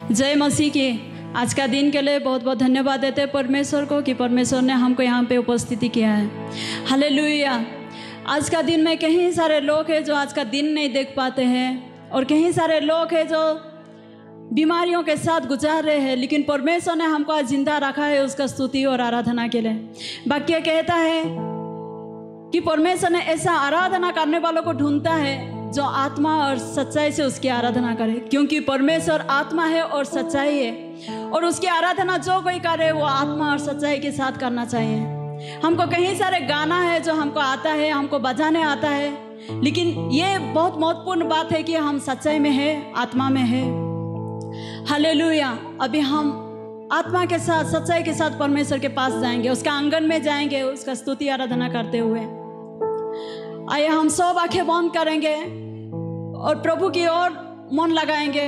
जय मसीह की। आज का दिन के लिए बहुत बहुत धन्यवाद देते हैं परमेश्वर को कि परमेश्वर ने हमको यहाँ पे उपस्थिति किया है। हालेलुया। आज का दिन में कई सारे लोग हैं जो आज का दिन नहीं देख पाते हैं और कई सारे लोग हैं जो बीमारियों के साथ गुजार रहे हैं, लेकिन परमेश्वर ने हमको आज जिंदा रखा है उसका स्तुति और आराधना के लिए। वाक्य कहता है कि परमेश्वर ने ऐसा आराधना करने वालों को ढूंढता है जो आत्मा और सच्चाई से उसकी आराधना करे, क्योंकि परमेश्वर आत्मा है और सच्चाई है, और उसकी आराधना जो कोई करे वो आत्मा और सच्चाई के साथ करना चाहिए। हमको कई सारे गाना है जो हमको आता है, हमको बजाने आता है, लेकिन ये बहुत महत्वपूर्ण बात है कि हम सच्चाई में है, आत्मा में है। हालेलुया। अभी हम आत्मा के साथ सच्चाई के साथ परमेश्वर के पास जाएंगे, उसका आंगन में जाएंगे, उसका स्तुति आराधना करते हुए। आइए हम सब आंखें बंद करेंगे और प्रभु की ओर मन लगाएंगे।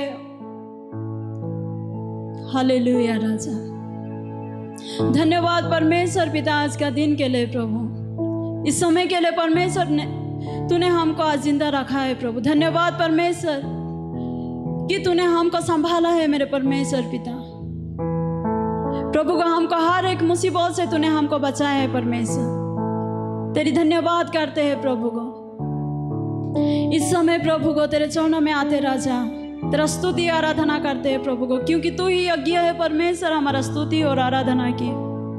हालेलुया राजा। धन्यवाद परमेश्वर पिता आज का दिन के लिए, प्रभु इस समय के लिए परमेश्वर ने तूने हमको आज जिंदा रखा है। प्रभु धन्यवाद परमेश्वर कि तूने हमको संभाला है मेरे परमेश्वर पिता। प्रभु को हमको हर एक मुसीबत से तूने हमको बचाया है परमेश्वर। तेरी धन्यवाद करते हैं प्रभु को। इस समय प्रभु को तेरे चरणों में आते राजा, तेरा स्तुति आराधना करते हैं प्रभु को, क्योंकि तू ही यज्ञ है परमेश्वर हमारा स्तुति और आराधना की।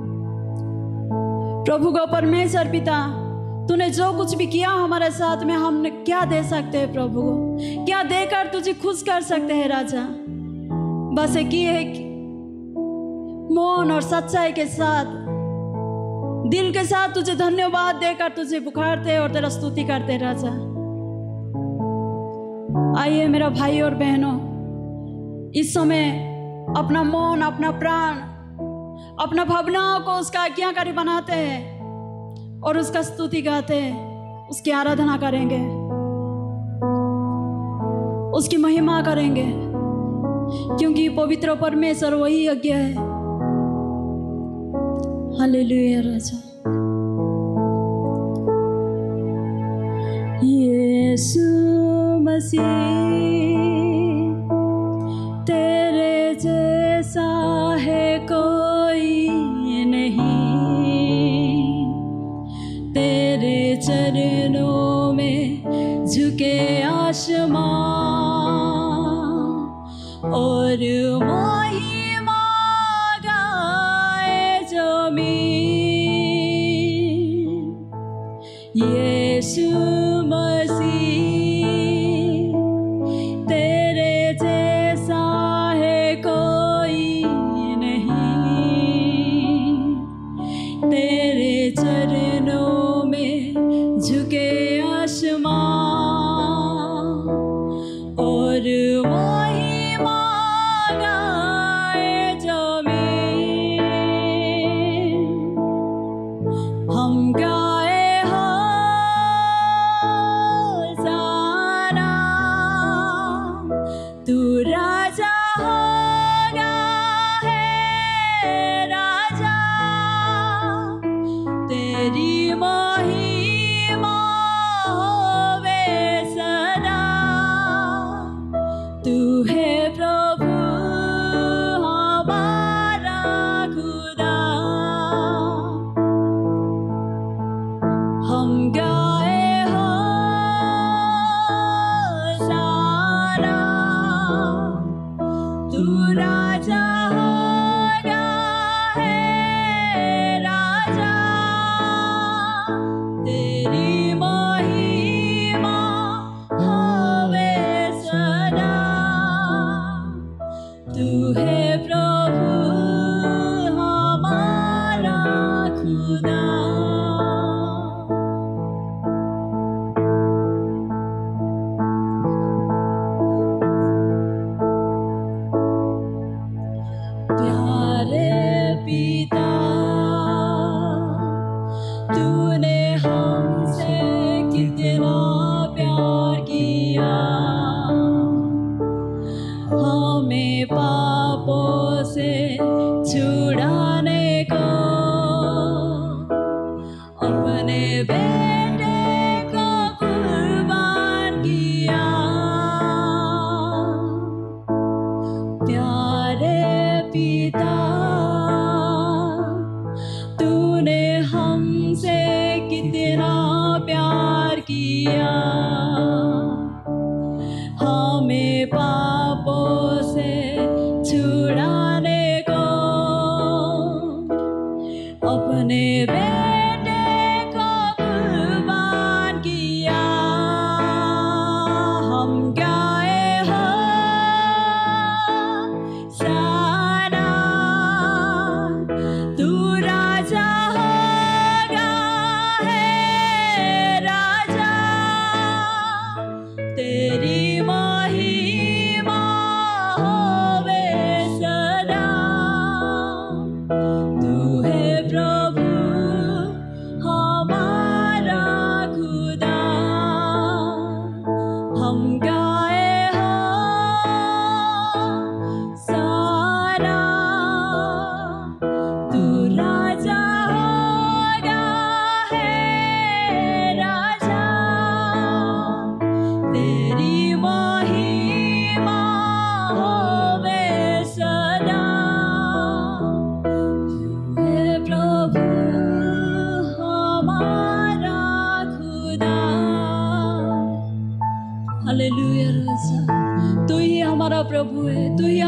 प्रभु को परमेश्वर पिता तूने जो कुछ भी किया हमारे साथ में, हमने क्या दे सकते हैं प्रभु को, क्या देकर तुझे खुश कर सकते हैं राजा। बस एक ही है मौन और सच्चाई के साथ, दिल के साथ तुझे धन्यवाद देकर तुझे पुकारते और तेरा स्तुति करते राजा। आइए मेरा भाई और बहनों, इस समय अपना मन, अपना प्राण, अपना भावनाओं को उसका आज्ञाकारी बनाते हैं और उसका स्तुति गाते हैं, उसकी आराधना करेंगे, उसकी महिमा करेंगे, क्योंकि पवित्र परमेश्वर वही यज्ञ है। हालेलुया राजा। यीशु मसीह तेरे जैसा है कोई नहीं, तेरे चरणों में झुके आसमां और महिमा गाए जमीन। यीशु मसीह तेरे जैसा है कोई नहीं, तेरे चरणों में झुके आसमां और महिमा गाए जमीन। हम गाए होसाना, तू राजा होगा है राजा, तेरी महिमा होवे सदा। तू है प्रभु हमारा खुदा। हम गाए होसाना, तू राजा होगा है राजा, तेरी महिमा होवे सदा। तू है प्रभु हमारा खुदा। प्यारे पिता तूने हमसे कितना प्यार किया, हमें पापों से छुड़ाने को अपने बेटे को कुर्बान किया। प्यार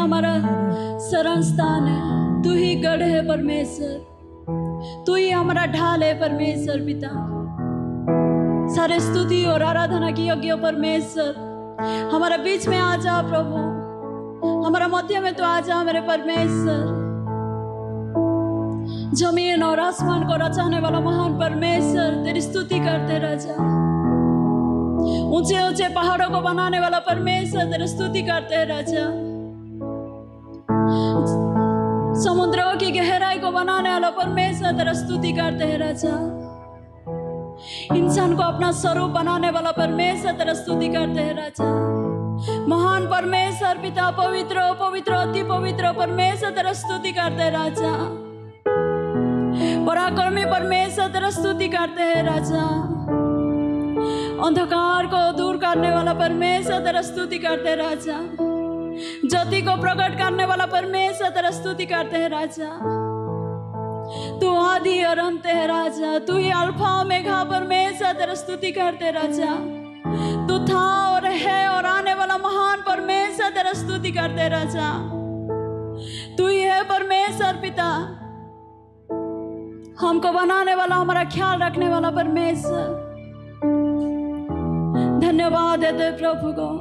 हमारा शरण स्थान है, तू ही गढ़ है परमेश्वर, तू ही हमारा ढाल है परमेश्वर पिता। सारे स्तुति और आराधना की योग्य परमेश्वर, हमारे बीच में आ जा प्रभु, हमारा मध्य में तो आ जा मेरे परमेश्वर। जमीन और आसमान को रचाने वाला महान परमेश्वर, तेरी स्तुति करते राजा। ऊंचे ऊंचे पहाड़ों को बनाने वाला परमेश्वर, तेरी स्तुति करते हैं राजा। समुद्रों की गहराई को बनाने वाला परमेश्वर, तेरी स्तुति करते हैं राजा। इंसान को अपना स्वरूप बनाने वाला परमेश्वर, तेरी स्तुति करते हैं राजा। महान परमेश्वर पिता, पवित्र पवित्र अति पवित्र परमेश्वर, तेरी स्तुति करते हैं राजा। पराक्रमी परमेश्वर, तेरी स्तुति करते हैं राजा। अंधकार को दूर करने वाला परमेश्वर, तेरी स्तुति करते हैं राजा। ज्योति को प्रकट करने वाला परमेश्वर, तेरी स्तुति करते हैं राजा। तू आदि और अंत है राजा, तू ही अल्फा ओमेगा परमेश्वर, तेरी स्तुति करते राजा। तू था और है और आने वाला महान परमेश्वर, तेरी स्तुति करते राजा। तू ही है परमेश्वर पिता, हमको बनाने वाला, हमारा ख्याल रखने वाला परमेश्वर। धन्यवाद देते प्रभु को।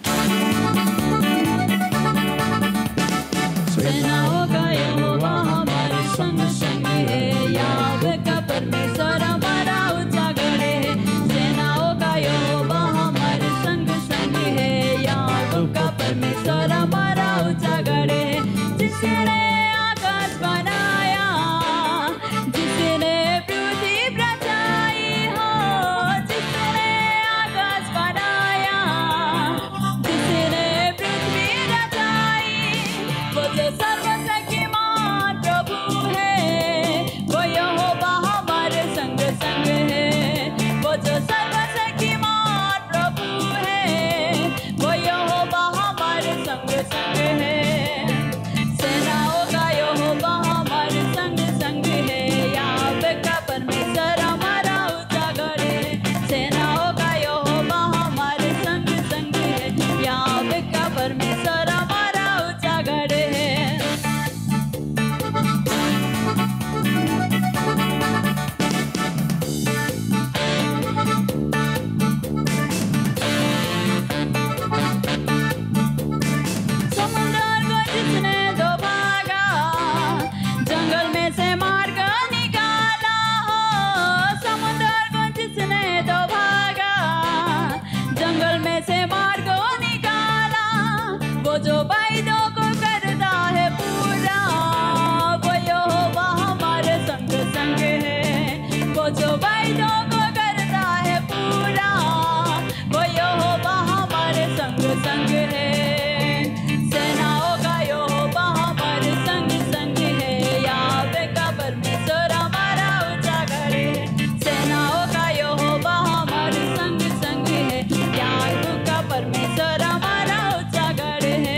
सेनाओं का यहोवा हमारे संग संग है, यावे का परमेश्वर हमारा उजागर है। सेनाओं का यहोवा हमारे संग संग है, यावे का परमेश्वर हमारा उजागर है। जिसने आकाश बनाया, जिसने पृथ्वी रचाई हो, जिसने आकाश बनाया, जिसने पृथ्वी रचाई, वो जो सर्वशक्तिमान प्रभु है, वो यहोवा हमारे संग संग है। वो जो सर्वशक्तिमान प्रभु है, वो यहोवा हमारे संग संग है। सेनाओं का यहोवा हमारे संग संग है, यावे का परमेश्वर हमारा उजागर है। सेनाओं का यहोवा हमारे संग संग है, यावे का परमेश्वर हमारा उजागर है। समुद्र को जिसने दो भागा, जंगल में से मार कर निकाला हो। समुद्र को जिसने दो भागा, जंगल में से मार को निकाला, वो जो वायदों को करता है पूरा, वो यहोवा हमारे संग संग है। वो जो वायदों को करता है पूरा, वो यहोवा हमारे संग संग है। सेनाओं का यहोवा हमारे संग संग है, यावे का परमेश्वर हमारा उजागर है। सेनाओं का यहोवा हमारे संग संग है, यावे का परमेश्वर हमारा उजागर है।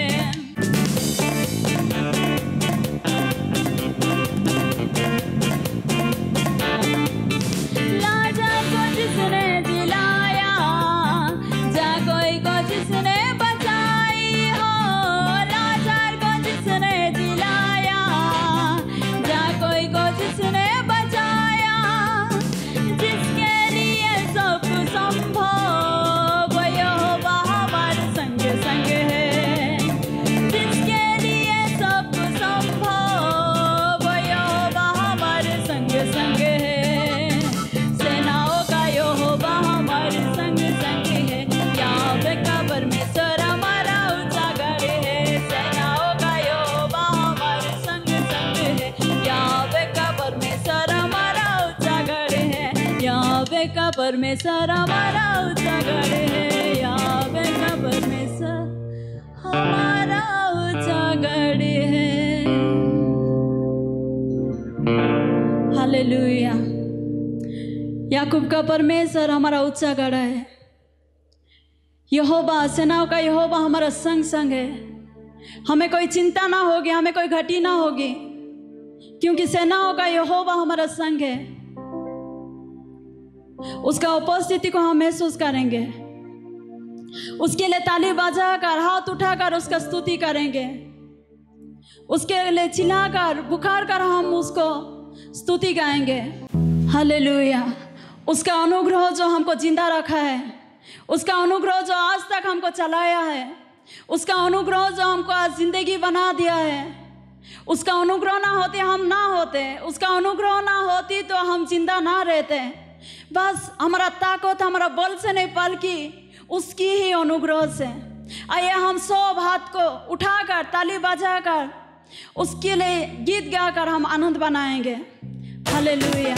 लाचार को जिसने जिलाया, जागोई को जिसने बचाई हो। लाचार को जिसने जिलाया, जागोई को जिसने बचाया, जिसके लिए सब संभव, वो यहोवा हमारे संग संग है। जिसके लिए सब संभव, वो यहोवा हमारे संग संग है। सेनाओं का यहोवा हमारे संग संग है, यावे का परमेश्वर हमारा उजागर है। सेनाओं का यहोवा हमारे संग संग है, यावे का परमेश्वर हमारा उजागर है। यावे का परमेश्वर हमारा उजागर है, यावे का परमेश्वर हमारा उजागर है। हालेलुया। याकूब का परमेश्वर हमारा उजागर है। यहोवा, सेनाओं का यहोवा हमारा संग संग है। हमें कोई चिंता ना होगी, हमें कोई घटी ना होगी, क्योंकि सेनाओं का यहोवा हमारा संग है। उसका उपस्थिति को हम महसूस करेंगे। उसके लिए ताली बजाकर, हाथ उठाकर उसका स्तुति करेंगे। उसके लिए चिल्लाकर पुकार कर हम उसको स्तुति गाएंगे। हालेलुया। उसका अनुग्रह जो हमको जिंदा रखा है, उसका अनुग्रह जो आज तक हमको चलाया है, उसका अनुग्रह जो हमको आज जिंदगी बना दिया है, उसका अनुग्रह ना होते हम ना होते, उसका अनुग्रह ना होती तो हम जिंदा ना रहते। बस हमारा ताकत हमारा बल से नहीं बल्कि उसकी ही अनुग्रह से। आइए हम सब हाथ को उठाकर ताली बजाकर उसके लिए गीत गाकर हम आनंद बनाएंगे। हालेलुया।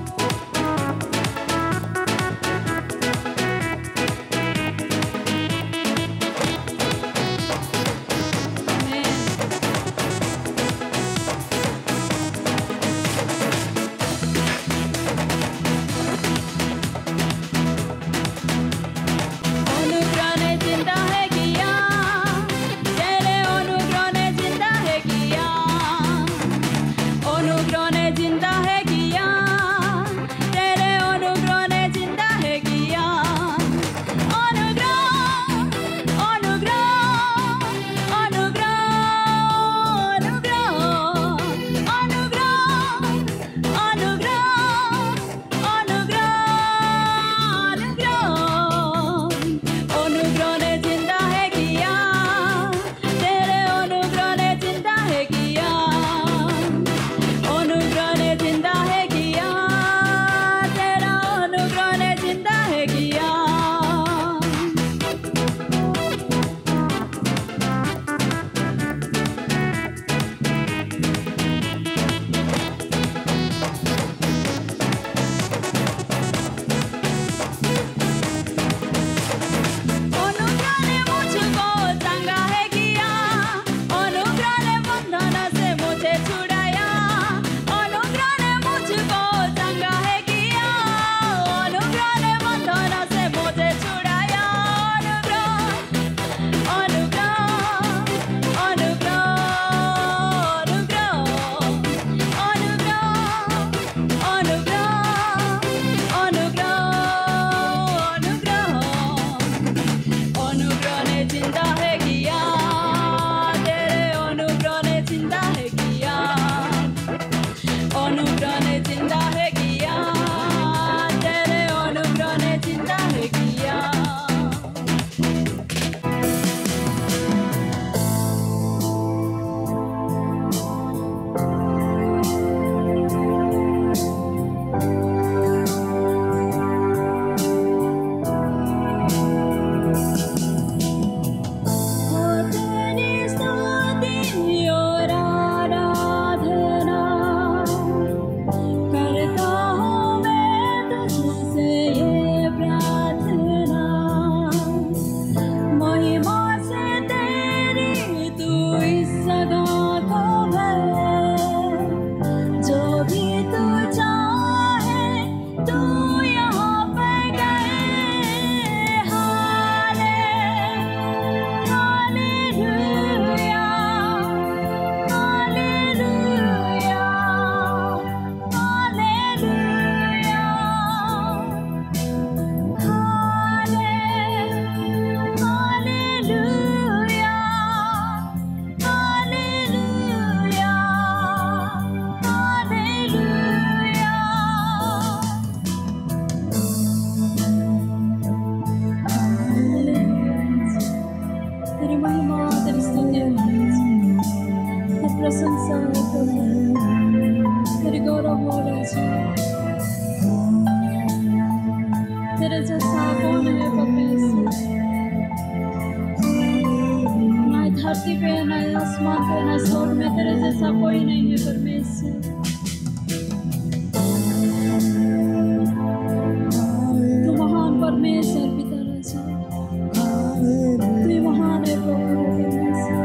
धरती पे न आसमान पे न स्वर्ग में तेरे जैसा कोई नहीं है परमेश्वर। तू महान परमेश्वर पिता राजा, तू महान है प्रभु परमेश्वर।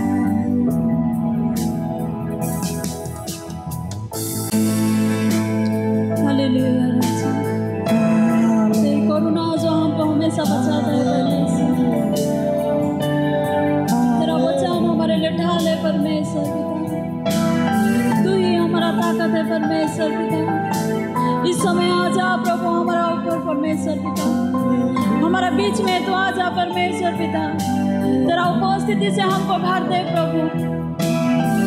हालेलुया राजा, तेरी करुणा जो हमको हमेशा बचाता है परमेश्वर। ढाल है परमेश्वर पिता, तू ही हमारा ताकत है परमेश्वर पिता। इस समय आ जा प्रभु हमारा ऊपर परमेश्वर पिता, हमारा बीच में तू आ जा परमेश्वर पिता। तेरा उपस्थिति से हमको भर दे प्रभु।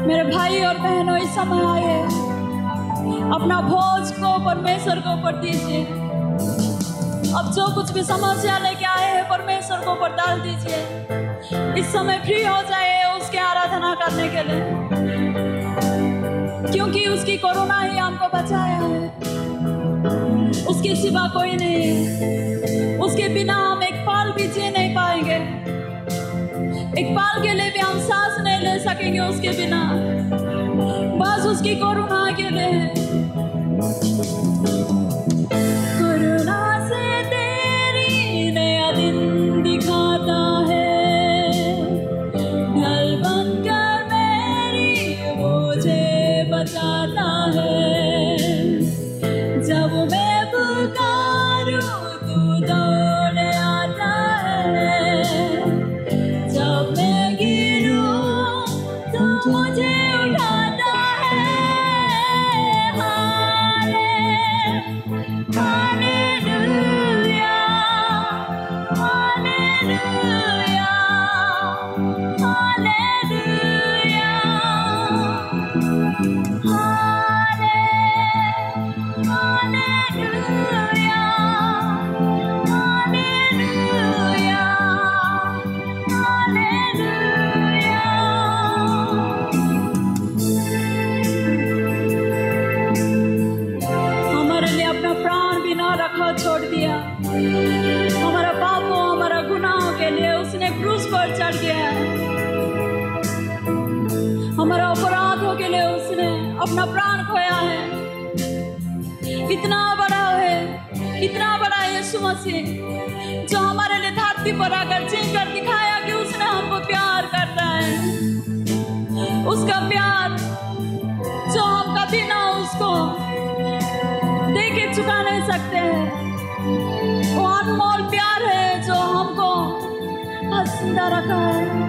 मेरे भाई और बहनों, इस समय आए, अपना बोझ को परमेश्वर को ऊपर दीजिए। अब जो कुछ भी समस्या लेके आए हैं परमेश्वर को ऊपर डाल दीजिए। इस समय फ्री हो जाए उसके आराधना करने के लिए, क्योंकि उसकी कोरोना ही हमको बचाया है, उसके सिवा कोई नहीं है। उसके बिना हम एक पल भी जी नहीं पाएंगे, एक पल के लिए भी हम सांस नहीं ले सकेंगे उसके बिना। बस उसकी कोरोना के लिए। कोरोना से तेरी नया दिन दिखाता है, ढल बनकर मेरी मुझे बचाता है। जब मैं पुकारूं तू दौड़ आता है, जब मैं गिरूं तो मुझे उठाता है। Hallelujah, hallelujah, hallelujah, hallelujah, hallelujah, hallelujah. हमारे लिए अपना प्राण भी ना रखा, छोड़ दिया। हमारा पापों, हमारा गुनाहों के लिए उसने क्रूस पर चढ़ गया। हमारा अपराधों के लिए उसने अपना प्राण खोया है। इतना बड़ा है, इतना बड़ा यीशु मसीह, जो हमारे लिए धरती पर आकर जी कर दिखाया कि उसने हमको प्यार करता है। उसका प्यार जो हम कभी ना उसको दे के चुका नहीं सकते हैं। वो अनमोल प्यार है जो हमको हंसता रखा है।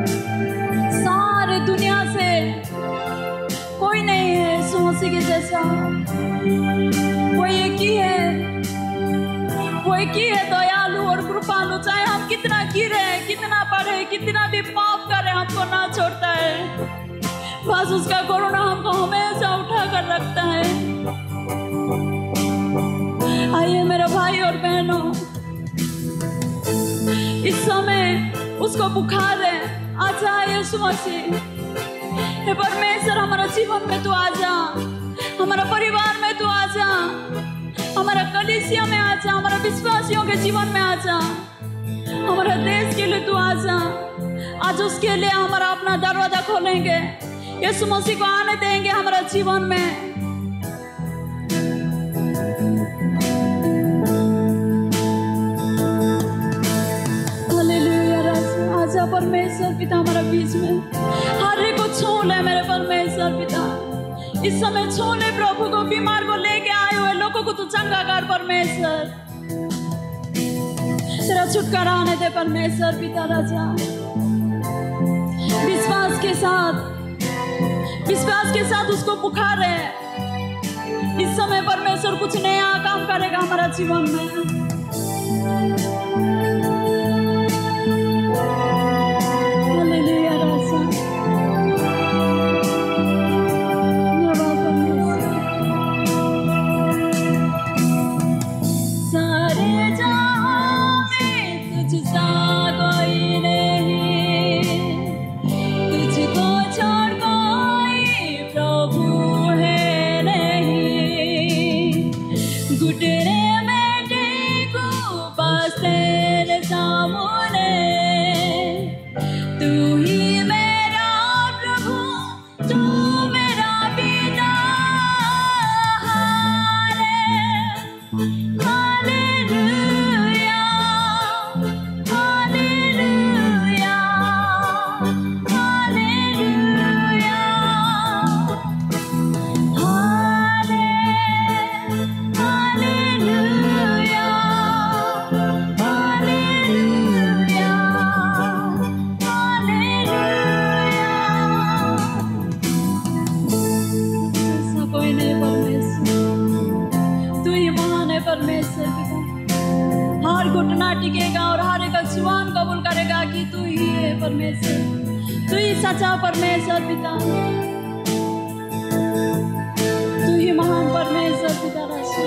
सारे दुनिया से कोई नहीं है यीशु मसीह के जैसा। वो एक ही है, वो एक ही है दयालु और कृपालु। चाहे हम कितना गिरे, कितना पढ़े, कितना भी पाप करे, हमको ना छोड़ता है। बस उसका करुणा हमको हमेशा उठा कर रखता है। आइए मेरे भाई और बहनों, इस समय उसको बुखार है, आजा यीशु मसीह। हे परमेश्वर, हमारा जीवन में तू आजा, हमारा परिवार में तू आजा, हमारा कलीसिया में आजा, हमारा विश्वासियों के जीवन में आजा, हमारा देश के लिए तू आजा। आज उसके लिए हमारा अपना दरवाजा खोलेंगे, यीशु मसीह को आने देंगे हमारा जीवन में। आजा परमेश्वर पिता हमारा बीच में, हर एक को छू ले मेरे परमेश्वर पिता। इस समय छू ले प्रभु को, बीमार को लेके आए हुए लोगों को तू चंगा कर परमेश्वर। तेरा छुटकारा आने दे परमेश्वर पिता राजा। विश्वास के साथ उसको बुखार है। इस समय परमेश्वर कुछ नया काम करेगा हमारा जीवन में। तू ही सच्चा परमेश्वर पिता, तू ही महान परमेश्वर पिता राजा।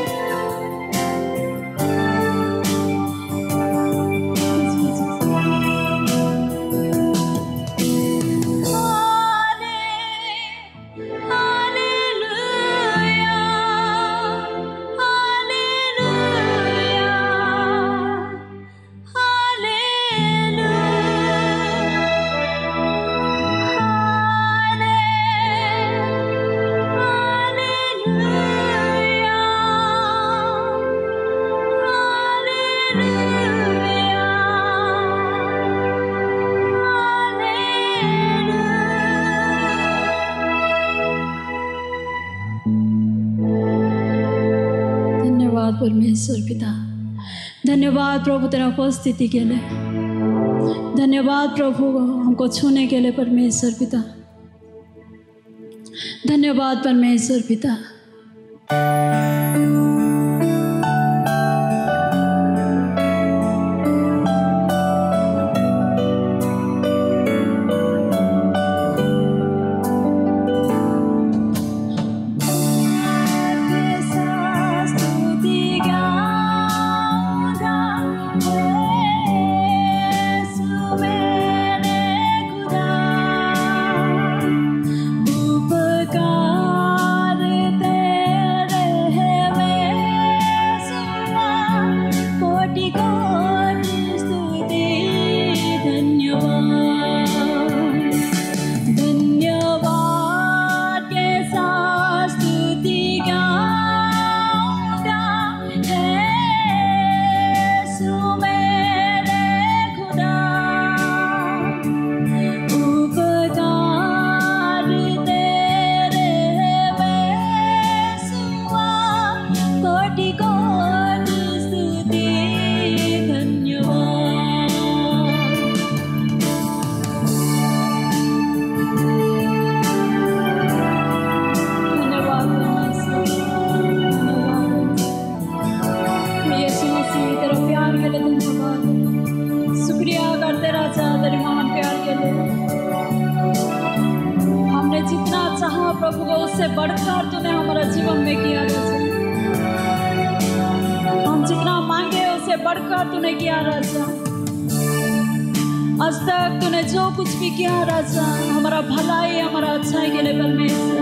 परमेश्वर पिता, धन्यवाद प्रभु तेरा उपस्थिति के लिए, धन्यवाद प्रभु हमको छूने के लिए परमेश्वर पिता, धन्यवाद परमेश्वर पिता। प्रभु को उससे बढ़कर तूने हमारा जीवन में किया राजा, हम जितना मांगे उससे बढ़कर तूने किया राजा। आज तक तूने जो कुछ भी किया राजा, हमारा भलाई हमारा अच्छाई के लिए परमेश्वर,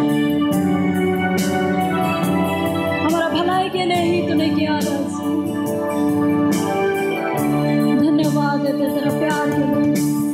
हमारा भलाई के लिए ही तूने किया राजा। धन्यवाद देते तेरा प्यार के लिए।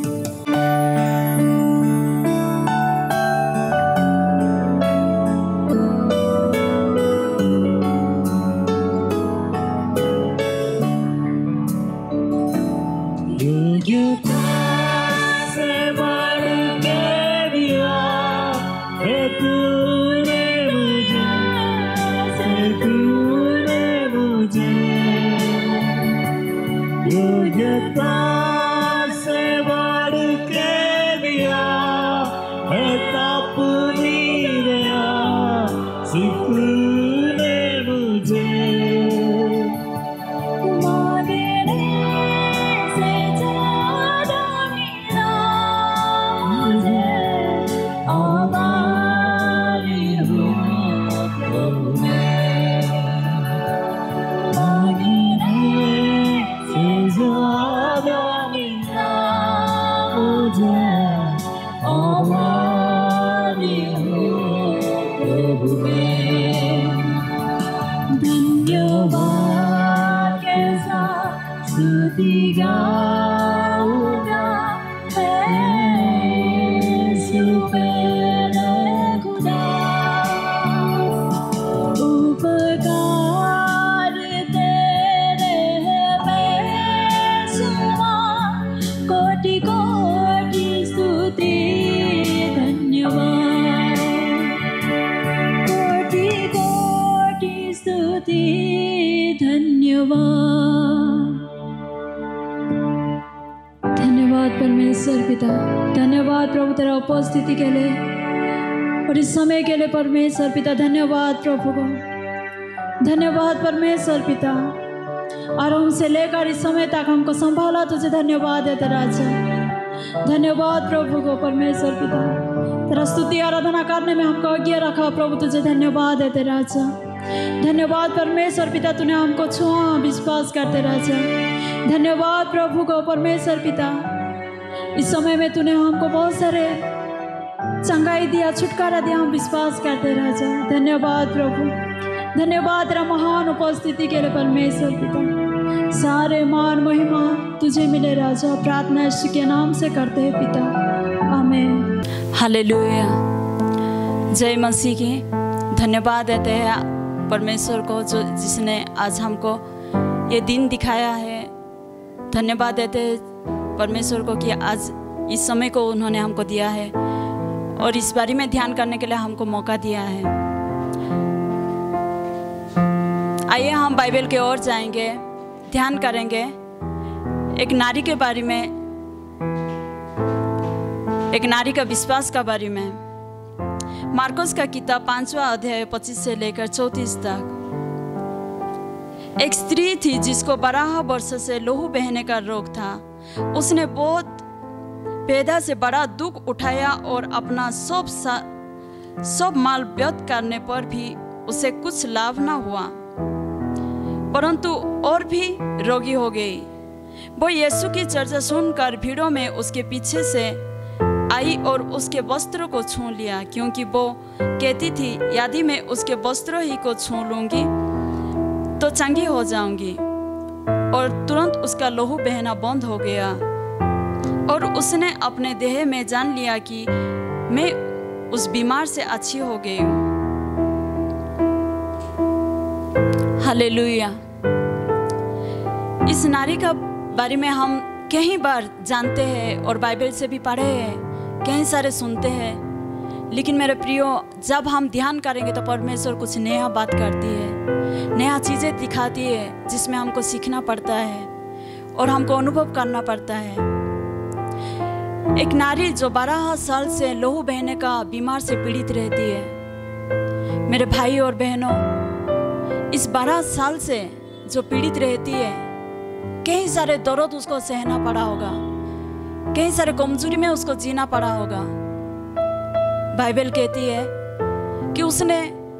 धन्यवाद परमेश्वर पिता, धन्यवाद प्रभु तेरा उपस्थिति के लिए और इस समय के लिए परमेश्वर पिता। धन्यवाद प्रभु को, धन्यवाद परमेश्वर पिता। आरंभ से लेकर इस समय तक हमको संभाला, तुझे धन्यवाद देते राजा। धन्यवाद प्रभु को परमेश्वर पिता, तेरा स्तुति आराधना करने में हमको आज्ञा रखा प्रभु, तुझे धन्यवाद है तेरा राजा। धन्यवाद परमेश्वर पिता, तूने हमको छुआ विश्वास करते राजा। धन्यवाद प्रभु को परमेश्वर पिता, इस समय में तूने हमको बहुत सारे चंगाई दिया, छुटकारा दिया, हम विश्वास करते राजा। धन्यवाद प्रभु, धन्यवाद तेरा महान उपस्थिति के लिए परमेश्वर पिता। सारे मान महिमा तुझे मिले राजा। प्रार्थना यीशु के नाम से करते हैं पिता, आमीन। हालेलुया। जय मसीह की। धन्यवाद देते हैं परमेश्वर को जो जिसने आज हमको ये दिन दिखाया है। धन्यवाद देते हैं परमेश्वर को कि आज इस समय को उन्होंने हमको दिया है और इस बारे में ध्यान करने के लिए हमको मौका दिया है। आइए हम बाइबल के ओर जाएंगे, ध्यान करेंगे एक नारी के बारे में, एक नारी का विश्वास का बारे में। मार्कुस का किताब 5वां अध्याय 25 से लेकर 34 तक। एक स्त्री थी जिसको 12 वर्ष से लहू बहने का रोग था। उसने बहुत पैदा से बड़ा दुख उठाया और अपना सब माल व्यर्थ करने पर भी उसे कुछ लाभ न हुआ, परंतु और भी रोगी हो गई। वो यीशु की चर्चा सुनकर भीड़ों में उसके पीछे से आई और उसके वस्त्रों को छू लिया, क्योंकि वो कहती थी यदि मैं उसके वस्त्रों ही को छू लूंगी तो चंगी हो जाऊंगी। और तुरंत उसका लहू बहना बंद हो गया और उसने अपने देह में जान लिया कि मैं उस बीमार से अच्छी हो गई हूँ। हालेलुया। इस नारी का बारे में हम कई बार जानते हैं और बाइबल से भी पढ़े हैं, कई सारे सुनते हैं, लेकिन मेरे प्रियो जब हम ध्यान करेंगे तो परमेश्वर कुछ नया बात करती है, नया चीज़ें दिखाती है जिसमें हमको सीखना पड़ता है और हमको अनुभव करना पड़ता है। एक नारी जो 12 साल से लहू बहने का बीमार से पीड़ित रहती है। मेरे भाई और बहनों, इस 12 साल से जो पीड़ित रहती है, कई सारे दर्द उसको सहना पड़ा होगा, कई सारे कमजोरी में उसको जीना पड़ा होगा। बाइबल कहती है कि उसने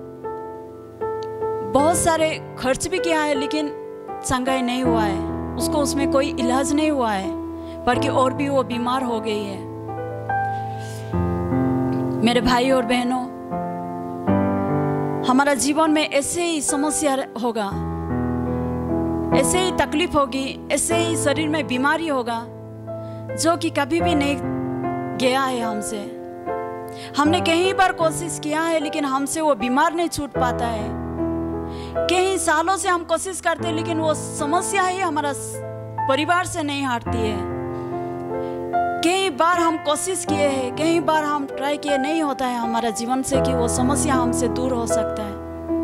बहुत सारे खर्च भी किया है लेकिन चंगाई नहीं हुआ है, उसको उसमें कोई इलाज नहीं हुआ है, बल्कि और भी वो बीमार हो गई है। मेरे भाई और बहनों, हमारा जीवन में ऐसे ही समस्या होगा, ऐसे ही तकलीफ होगी, ऐसे ही शरीर में बीमारी होगा जो कि कभी भी नहीं गया है हमसे। हमने कई बार कोशिश किया है लेकिन हमसे वो बीमार नहीं छूट पाता है। कई सालों से हम कोशिश करते हैं लेकिन वो समस्या ही हमारा परिवार से नहीं हटती है। कई बार हम कोशिश किए हैं, कई बार हम ट्राई किए, नहीं होता है हमारा जीवन से कि वो समस्या हमसे दूर हो सकता है।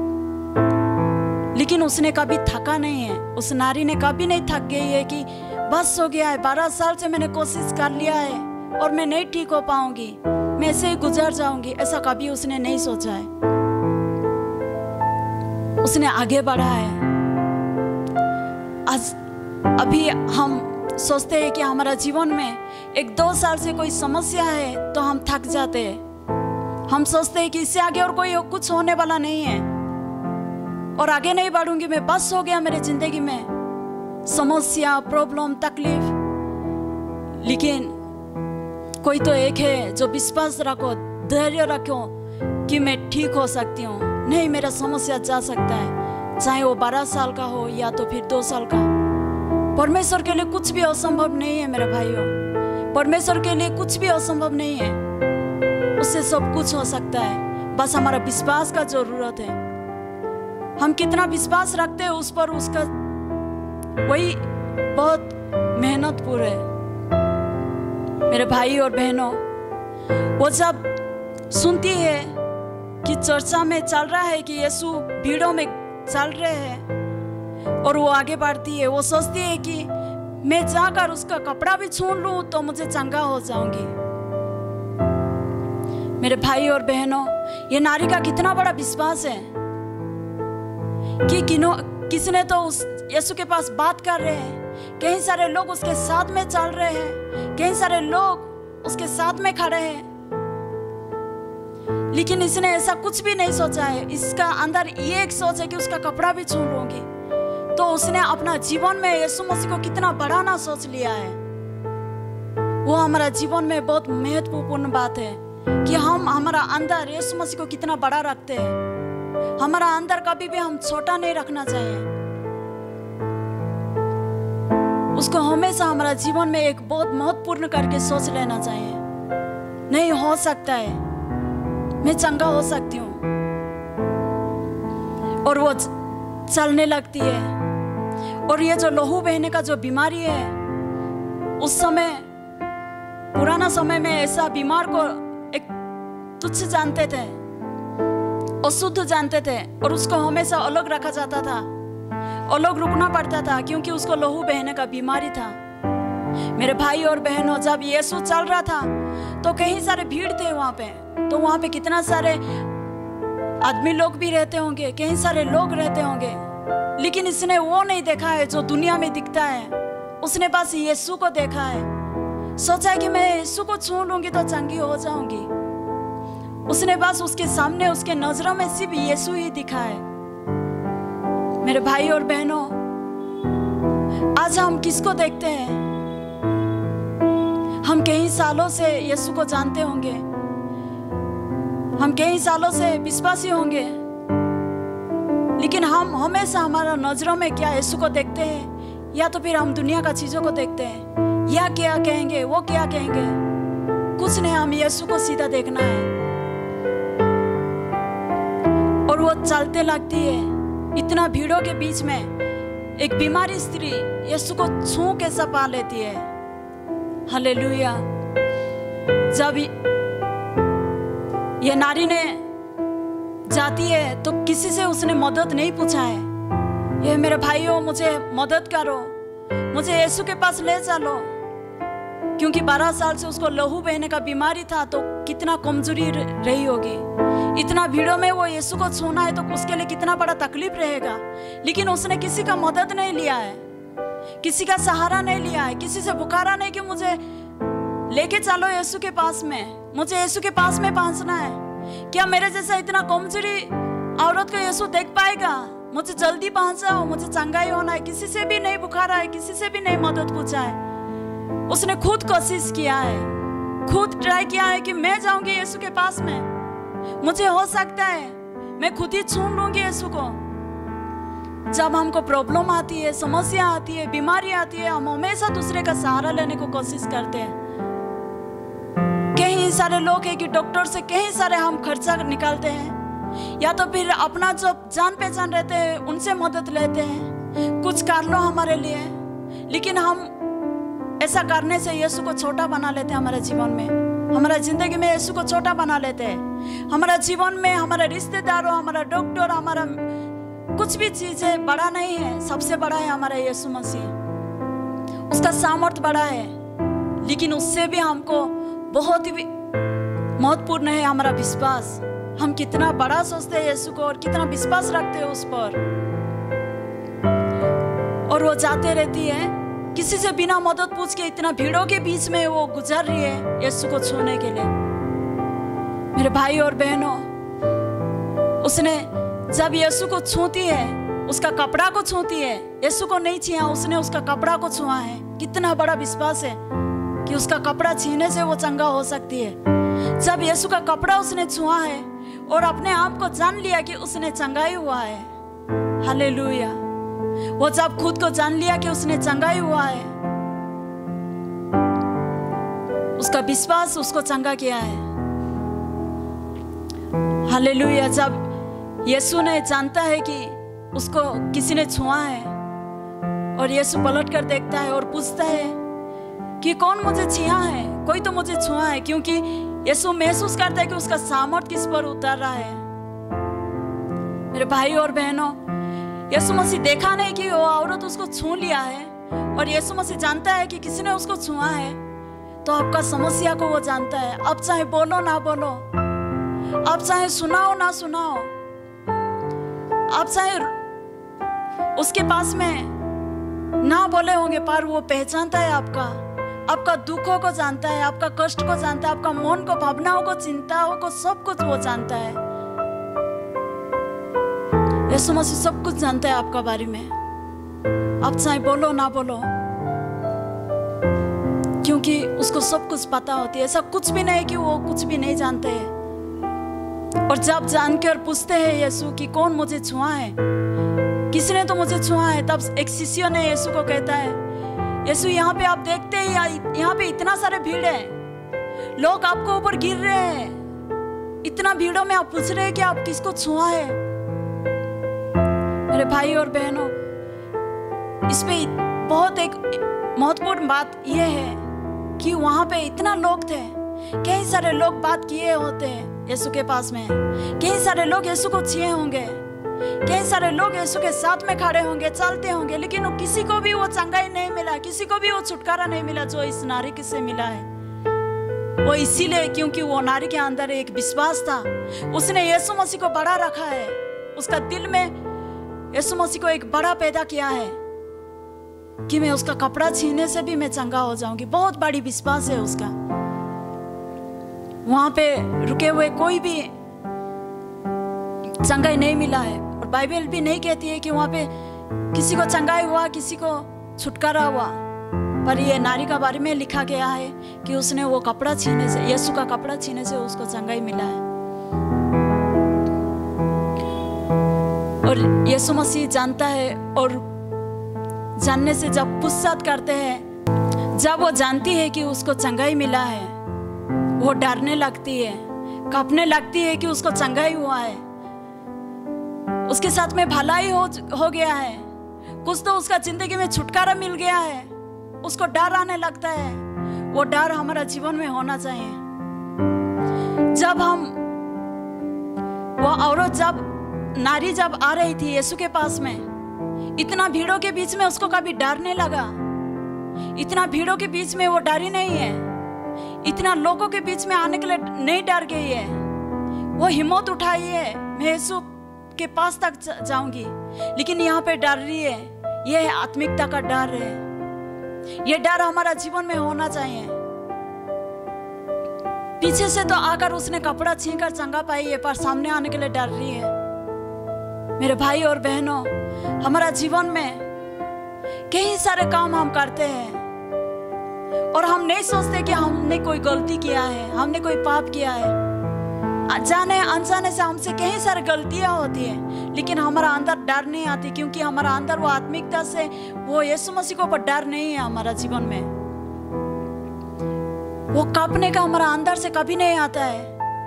लेकिन उसने कभी थका नहीं है, उस नारी ने कभी नहीं थक गई है कि बस हो गया है, 12 साल से मैंने कोशिश कर लिया है और मैं नहीं ठीक हो पाऊंगी, मैं ऐसे ही गुजर जाऊंगी, ऐसा कभी उसने नहीं सोचा है। उसने आगे बढ़ा है। आज अभी हम सोचते हैं कि हमारा जीवन में 1-2 साल से कोई समस्या है तो हम थक जाते हैं। हम सोचते हैं कि इससे आगे और कोई कुछ होने वाला नहीं है और आगे नहीं बढ़ूंगी मैं, बस हो गया मेरे जिंदगी में समस्या, प्रॉब्लम, तकलीफ। लेकिन कोई तो एक है जो विश्वास रखो, धैर्य रखो कि मैं ठीक हो सकती हूँ, नहीं मेरा समस्या जा सकता है, चाहे वो 12 साल का हो या तो फिर 2 साल का। परमेश्वर के लिए कुछ भी असंभव नहीं है मेरे भाइयों, परमेश्वर के लिए कुछ भी असंभव नहीं है, उससे सब कुछ हो सकता है। बस हमारा विश्वास का जरूरत है, हम कितना विश्वास रखते हैं उस पर, उसका वही बहुत मेहनतपूर्ण है। मेरे भाई और बहनों, वो जब सुनती है कि चर्चा में चल रहा है कि यीशु भीड़ों में चल रहे हैं और वो आगे बढ़ती है, वो सोचती है कि मैं जाकर उसका कपड़ा भी छू लूं तो मुझे चंगा हो जाऊंगी। मेरे भाई और बहनों, ये नारी का कितना बड़ा विश्वास है कि किसने तो उस यीशु के पास बात कर रहे हैं, कई सारे लोग उसके साथ में चल रहे हैं, कई सारे लोग उसके साथ में खड़े हैं, लेकिन इसने ऐसा कुछ भी नहीं सोचा है। इसका अंदर ये एक सोच है कि उसका कपड़ा भी छू लूंगी। तो उसने अपना जीवन में यीशु मसीह को कितना बड़ा ना सोच लिया है। वो हमारा जीवन में बहुत महत्वपूर्ण बात है कि हम हमारा अंदर यीशु मसीह को कितना बड़ा रखते हैं। हमारा अंदर कभी भी हम छोटा नहीं रखना चाहिए। उसको हमेशा हमारा जीवन में एक बहुत महत्वपूर्ण करके सोच लेना चाहिए। नहीं हो सकता है, मैं चंगा हो सकती हूँ। और वो चलने लगती है। और ये जो लहू बहने का जो बीमारी है, उस समय पुराना समय में ऐसा बीमार को एक तुच्छ जानते थे, अशुद्ध जानते थे, और उसको हमेशा अलग रखा जाता था, अलग रुकना पड़ता था, क्योंकि उसको लहू बहने का बीमारी था। मेरे भाई और बहनों, जब यीशु चल रहा था तो कई सारे भीड़ थे वहां पे। तो वहां पे कितना सारे आदमी लोग भी रहते होंगे, कई सारे लोग रहते होंगे, लेकिन इसने वो नहीं देखा है जो दुनिया में दिखता है। उसने बस यीशु को देखा है। सोचा कि मैं यीशु को छू लूंगी तो चंगी हो जाऊंगी। उसने बस उसके सामने, उसके नजरों में सिर्फ यीशु ही दिखा है। मेरे भाई और बहनों, आज हम किसको देखते हैं? हम कई सालों से यीशु को जानते होंगे, हम कई सालों से विश्वासी होंगे, लेकिन हम हमेशा हमारा नजरों में क्या यीशु को देखते हैं, या तो फिर हम दुनिया का चीजों को देखते हैं, या क्या कहेंगे, वो क्या कहेंगे। कुछ नहीं, हम यीशु को सीधा देखना है। और वो चलते लगती है इतना भीड़ों के बीच में। एक बीमारी स्त्री यीशु को छू के पा लेती है। हालेलुया। जब ये नारी ने जाती है तो किसी से उसने मदद नहीं पूछा है। ये मेरे भाइयों, मुझे मदद करो, मुझे यीशु के पास ले चलो, क्योंकि 12 साल से उसको लहू बहने का बीमारी था। तो कितना कमजोरी रही होगी। इतना भीड़ों में वो यीशु को छूना है तो उसके लिए कितना बड़ा तकलीफ रहेगा। लेकिन उसने किसी का मदद नहीं लिया है, किसी का सहारा नहीं लिया है, किसी से पुकारा नहीं कि मुझे लेके चलो यीशु के पास में, मुझे यीशु के पास में पहुंचना है। क्या मेरे जैसा इतना कमजोरी औरत को यीशु देख पाएगा? मुझे जल्दी पहुंचाओ, मुझे चंगाई होना है। किसी से भी नहीं पुकारा है, किसी से भी नहीं मदद पूछा है। उसने खुद कोशिश किया है, खुद ट्राई किया है कि मैं जाऊंगी यीशु के पास में, मुझे हो सकता है मैं खुद ही छू लूंगी यीशु को। जब हमको प्रॉब्लम आती है, समस्या आती है, बीमारी आती है, हम हमेशा दूसरे का सहारा लेने को कोशिश करते हैं। कई सारे लोग हैं कि डॉक्टर से कई सारे हम खर्चा निकालते हैं, या तो फिर अपना जो जान पहचान रहते हैं उनसे मदद लेते हैं, कुछ कर लो हमारे लिए। लेकिन हम ऐसा करने से यीशु को छोटा बना लेते हैं। हमारे जीवन में, हमारा जिंदगी में यीशु को छोटा बना लेते हैं। हमारा जीवन में हमारे रिश्तेदारों, हमारा डॉक्टर, हमारा कुछ भी चीज है बड़ा नहीं है। सबसे बड़ा है हमारा यीशु मसीह। उसका सामर्थ्य बड़ा है, लेकिन उससे भी हमको बहुत ही महत्वपूर्ण है हमारा विश्वास। हम कितना बड़ा सोचते हैं यीशु को और कितना विश्वास रखते हैं उस पर। और वो जाते रहती है, किसी से बिना मदद पूछ के इतना भीड़ों के बीच में वो गुजर रही है यीशु को छूने के लिए। मेरे भाई और बहनों, उसने जब यीशु को छूती है, उसका कपड़ा को छूती है, यीशु को नहीं छुआ, उसने उसका कपड़ा को छुआ है। कितना बड़ा विश्वास है कि उसका कपड़ा छीने से वो चंगा हो सकती है। जब यीशु का कपड़ा उसने छुआ है और अपने आप को जान लिया कि उसने चंगाई हुआ है। हालेलुया। वो जब खुद को जान लिया कि उसने चंगाई हुआ है, उसका विश्वास उसको चंगा किया है। हालेलुया। जब यीशु ने जानता है कि उसको किसी ने छुआ है, और यीशु पलट कर देखता है और पूछता है कि कौन मुझे छुआ है? कोई तो मुझे छुआ है, क्योंकि यीशु महसूस करता है कि उसका सामर्थ किस पर उतर रहा है। मेरे भाई और बहनों, यीशु मसीह देखा नहीं कि वो औरत उसको छू लिया है, और यीशु मसीह जानता है कि किसी ने उसको छुआ है। तो आपका समस्या को वो जानता है। अब चाहे बोलो ना बोलो, अब चाहे सुनाओ ना सुनाओ, आप चाहे उसके पास में ना बोले होंगे पर वो पहचानता है आपका दुखों को जानता है, आपका कष्ट को जानता है, आपका मन को, भावनाओं को, चिंताओं को, सब कुछ वो जानता है। यीशु मसीह सब कुछ जानता है आपका बारे में। आप चाहे बोलो ना बोलो, क्योंकि उसको सब कुछ पता होती है। ऐसा कुछ भी नहीं कि वो कुछ भी नहीं जानते हैं। और जब जानकर पूछते हैं यीशु कि कौन मुझे छुआ है, किसी ने तो मुझे छुआ है, तब एक शिष्य ने यीशु को कहता है, यीशु यहाँ पे आप देखते हैं यहाँ पे इतना सारे भीड़ है, लोग आपको ऊपर गिर रहे हैं, इतना भीड़ों में आप पूछ रहे हैं कि आप किसको छुआ है। मेरे भाई और बहनों, इस पे बहुत एक महत्वपूर्ण बात यह है कि वहां पे इतना लोग थे, कई सारे लोग बात किए होते हैं यीशु के पास में, कई सारे लोग यीशु को छुए होंगे, कई सारे लोग यीशु के साथ में खड़े होंगे, चलते होंगे, लेकिन किसी को भी वो चंगाई नहीं मिला, किसी को भी वो छुटकारा नहीं मिला जो इस नारी से मिला है। वो इसीलिए क्योंकि वो नारी के अंदर एक विश्वास था, उसने यीशु मसीह को बड़ा रखा है, उसका दिल में यीशु मसीह को एक बड़ा पैदा किया है कि मैं उसका कपड़ा छीनने से भी मैं चंगा हो जाऊंगी। बहुत बड़ी विश्वास है उसका। वहां पे रुके हुए कोई भी चंगाई नहीं मिला है, और बाइबल भी नहीं कहती है कि वहां पे किसी को चंगाई हुआ, किसी को छुटकारा हुआ, पर ये नारी का बारे में लिखा गया है कि उसने वो कपड़ा छीने से, यीशु का कपड़ा छीने से उसको चंगाई मिला है। और यीशु मसीह जानता है, और जानने से जब पुस्तक करते हैं, जब वो जानती है कि उसको चंगाई मिला है, वो डरने लगती है, कांपने लगती है कि उसको चंगाई हुआ है, उसके साथ में भलाई हो गया है, कुछ तो उसका जिंदगी में छुटकारा मिल गया है, उसको डर आने लगता है। वो डर हमारा जीवन में होना चाहिए। जब हम वो औरत, जब नारी जब आ रही थी यीशु के पास में, इतना भीड़ों के बीच में उसको कभी डर नहीं लगा। इतना भीड़ों के बीच में वो डरी नहीं है, इतना लोगों के बीच में आने के लिए नहीं डर गई है। वो हिम्मत उठाई है, मैं यीशु के पास तक जाऊंगी, लेकिन यहाँ पे डर रही है। ये आत्मिकता का डर है, ये डर हमारा जीवन में होना चाहिए। पीछे से तो आकर उसने कपड़ा छीनकर चंगा पाई है, पर सामने आने के लिए डर रही है। मेरे भाई और बहनों, हमारा जीवन में कई सारे काम हम करते हैं और हम नहीं सोचते कि हमने कोई गलती किया है, हमने कोई पाप किया है। जाने अनजाने से हमसे कई सारी गलतियां होती है, लेकिन हमारा अंदर डर नहीं आती, क्योंकि हमारा अंदर वो आत्मिकता से वो यीशु मसीह को पर डर नहीं है। हमारा जीवन में वो कांपने का हमारा अंदर से कभी नहीं आता है,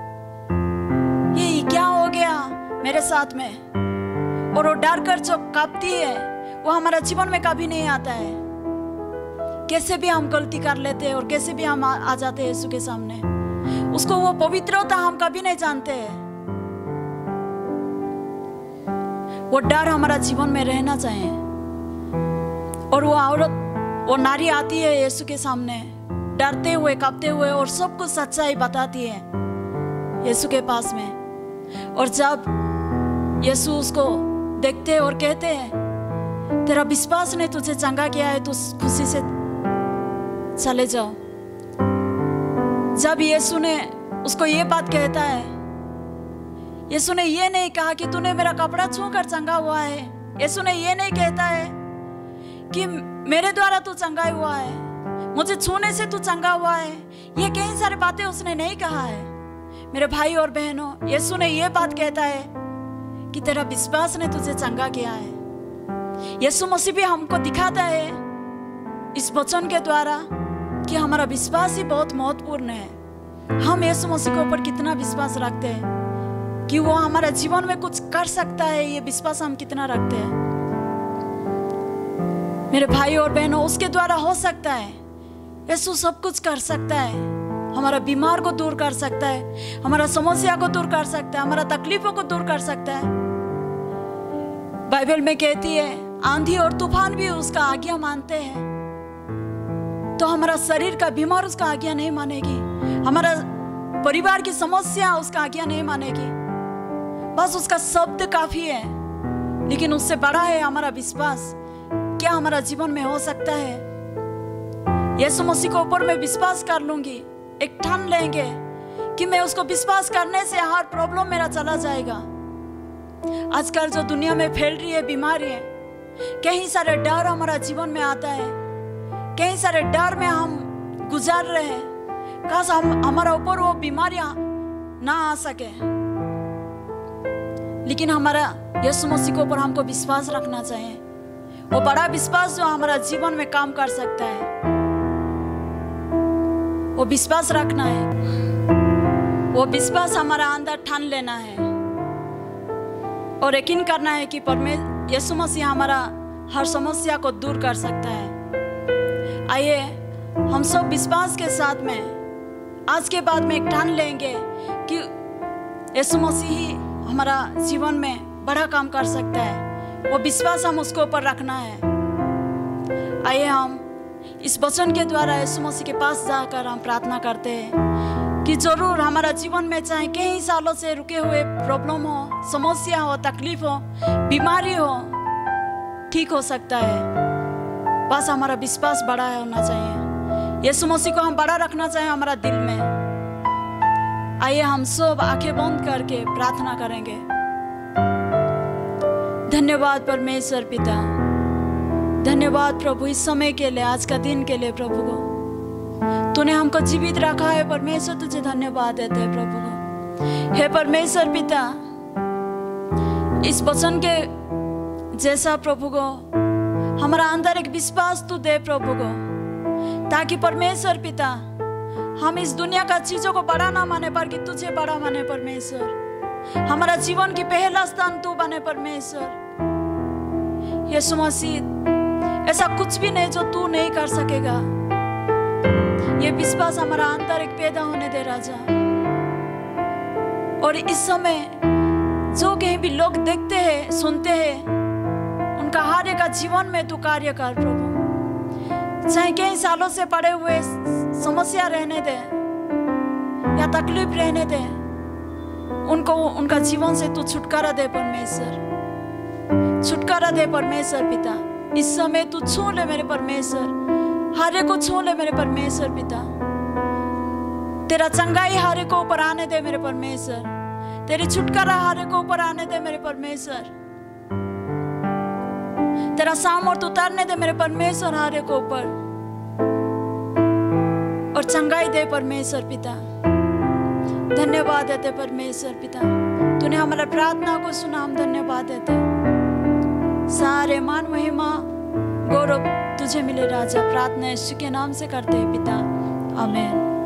ये क्या हो गया मेरे साथ में, और वो डर कर जो कांपती है वो हमारा जीवन में कभी नहीं आता है। कैसे भी हम गलती कर लेते हैं और कैसे भी हम आ जाते हैं यीशु के सामने, उसको वो पवित्रता हम कभी नहीं जानते हैं। वो डर हमारा जीवन में रहना चाहिए। और वो औरत, वो नारी आती है यीशु के सामने डरते हुए, कांपते हुए, और सब कुछ सच्चाई बताती है यीशु के पास में। और जब यीशु उसको देखते हैं और कहते हैं, तेरा विश्वास ने तुझे चंगा किया है, तू खुशी से चले जाओ। जब यीशु ने उसको ये बात कहता है, यीशु ने ये नहीं कहा कि तूने मेरा कपड़ा छूकर चंगा हुआ है। यीशु ने ये नहीं कहता है कि मेरे द्वारा तू चंगा हुआ है, मुझे छूने से तू चंगा हुआ है। ये कई सारी बातें उसने नहीं कहा है। मेरे भाई और बहनों, यीशु ने ये बात कहता है कि तेरा विश्वास ने तुझे चंगा किया है। यीशु मसीह भी हमको दिखाता है इस वचन के द्वारा कि हमारा विश्वास ही बहुत महत्वपूर्ण है। हम यीशु मसीह के ऊपर कितना विश्वास रखते हैं कि वो हमारा जीवन में कुछ कर सकता है, ये विश्वास हम कितना रखते हैं। मेरे भाई और बहनों, उसके द्वारा हो सकता है, यीशु सब कुछ कर सकता है। हमारा बीमार को दूर कर सकता है, हमारा समस्या को दूर कर सकता है, हमारा तकलीफों को दूर कर सकता है। बाइबल में कहती है आंधी और तूफान भी उसका आज्ञा मानते हैं, तो हमारा शरीर का बीमार उसका आज्ञा नहीं मानेगी, हमारा परिवार की समस्या उसका आज्ञा नहीं मानेगी। बस उसका शब्द काफी है, लेकिन उससे बड़ा है हमारा विश्वास क्या हमारा जीवन में हो सकता है। यीशु मसीह के ऊपर मैं विश्वास कर लूंगी, एक ठान लेंगे कि मैं उसको विश्वास करने से हर प्रॉब्लम मेरा चला जाएगा। आजकल जो दुनिया में फैल रही है बीमारी है, कई सारे डर हमारा जीवन में आता है, कई सारे डर में हम गुजार रहे हैं। काश हमारा ऊपर वो बीमारियां ना आ सके, लेकिन हमारा यीशु मसीह के ऊपर हमको विश्वास रखना चाहिए। वो बड़ा विश्वास जो हमारा जीवन में काम कर सकता है, वो विश्वास रखना है। वो विश्वास हमारा अंदर ठान लेना है और यकीन करना है कि यीशु मसीह हमारा हर समस्या को दूर कर सकता है। आइए हम सब विश्वास के साथ में आज के बाद में एक ठान लेंगे कि यीशु मसीह ही हमारा जीवन में बड़ा काम कर सकता है। वो विश्वास हम उसके ऊपर रखना है। आइए हम इस वचन के द्वारा यीशु मसीह के पास जाकर हम प्रार्थना करते हैं कि जरूर हमारा जीवन में चाहे कई सालों से रुके हुए प्रॉब्लम हो, समस्या हो, तकलीफ हो, बीमारी हो, ठीक हो सकता है। बस हमारा विश्वास बड़ा होना चाहिए। यीशु मसीह को हम बड़ा रखना चाहिए हमारा दिल में। आइए हम सब आंखें बंद करके प्रार्थना करेंगे। धन्यवाद परमेश्वर पिता, धन्यवाद प्रभु इस समय के लिए, आज का दिन के लिए। प्रभु को तूने हमको जीवित रखा है परमेश्वर, तुझे धन्यवाद देते हैं प्रभु को। हे परमेश्वर पिता, इस वचन के जैसा प्रभु को हमारा अंदर एक विश्वास तू दे प्रभु को, ताकि परमेश्वर पिता हम इस दुनिया का चीजों को बड़ा ना माने पर कि तुझे बड़ा माने परमेश्वर। हमारा जीवन की पहला स्थान तू बने परमेश्वर। यीशु मसीह, ऐसा कुछ भी नहीं जो तू नहीं कर सकेगा। ये विश्वास हमारा अंदर एक पैदा होने दे राजा। और इस समय जो कहीं भी लोग देखते हैं, सुनते हैं, उनका हर एक जीवन में तू कार्य कर प्रभु। चाहे कई सालों से पड़े हुए समस्या रहने दे या तकलीफ रहने दे, उनको उनका जीवन से तू छुटकारा दे परमेश्वर, छुटकारा दे परमेश्वर पिता। इस समय तू छू ले मेरे परमेश्वर, हर एक को छू ले मेरे परमेश्वर पिता। तेरा चंगाई हर एक को ऊपर आने दे मेरे परमेश्वर, तेरी छुटकारा हर एक को ऊपर आने दे मेरे परमेश्वर। तेरा सामर्थ उतारने दे मेरे परमेश्वर हर एक को ऊपर, और चंगाई दे परमेश्वर पिता। धन्यवाद देते परमेश्वर पिता, तूने हमारा प्रार्थना को सुना, हम धन्यवाद देते। सारे मान महिमा गौरव तुझे मिले राजा। प्रार्थना यीशु के नाम से करते हैं पिता, आमीन।